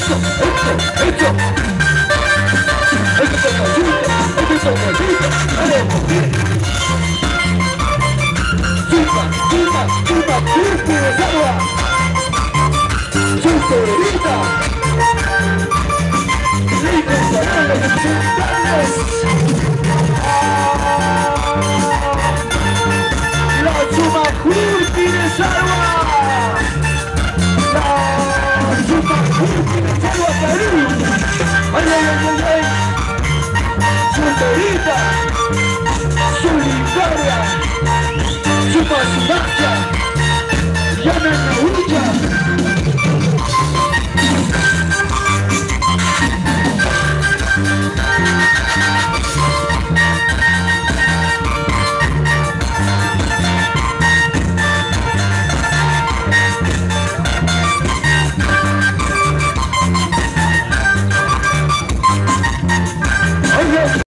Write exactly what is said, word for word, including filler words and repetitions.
Eso, eso, eso. Eso es tocadito, eso es tocadito. Haremos bien. Chupa, chupa, chupa, chupa, desagua. Chuperita. Ricos canales sultanes. La chupa curti desagua. La chupa curti desagua Perú. Ay, ay, ay, ay, ay. Chuperita. Solidaria. Chupa su magia. Llama a